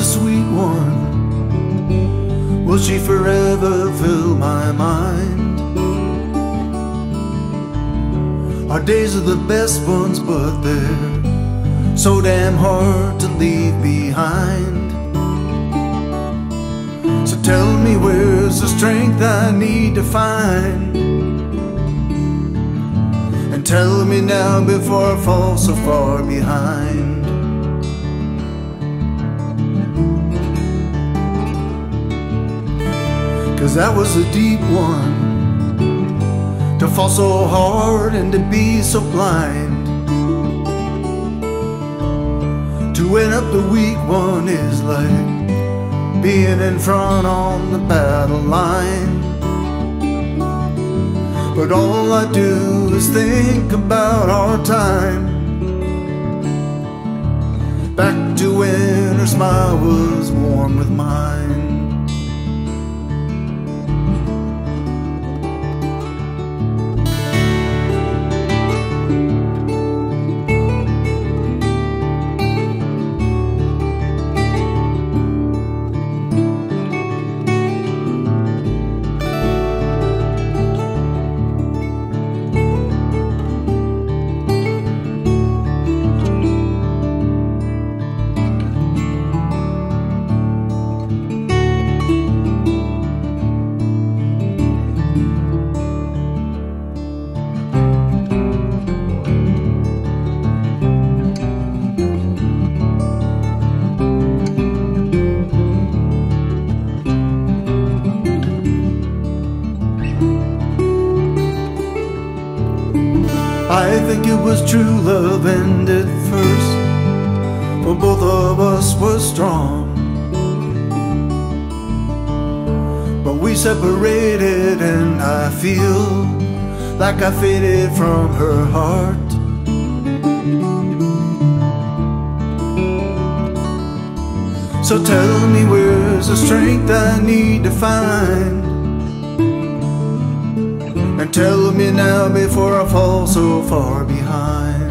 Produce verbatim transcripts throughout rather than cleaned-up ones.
sweet one? Will she forever fill my mind? Our days are the best ones, but they're so damn hard to leave behind. So tell me, where's the strength I need to find? And tell me now before I fall so far behind. 'Cause that was a deep one, to fall so hard and to be so blind. To win up the weak one is like being in front on the battle line. But all I do is think about our time, back to when her smile was warm with mine. I think it was true love ended first, for both of us were strong. But we separated and I feel like I faded from her heart. So tell me, where's the strength I need to find? And tell me now before I fall so far behind.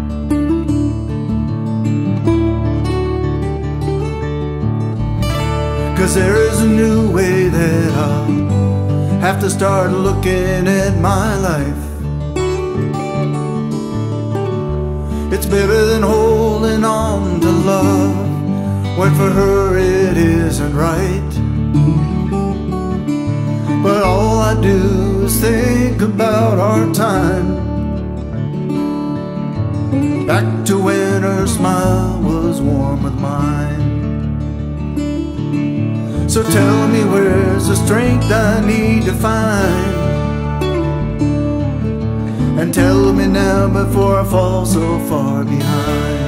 'Cause there is a new way that I'll have to start looking at my life. It's better than holding on to love when for her it isn't right. But all I do is think about our time, back to when her smile was warm with mine. So tell me, where's the strength I need to find? And tell me now before I fall so far behind.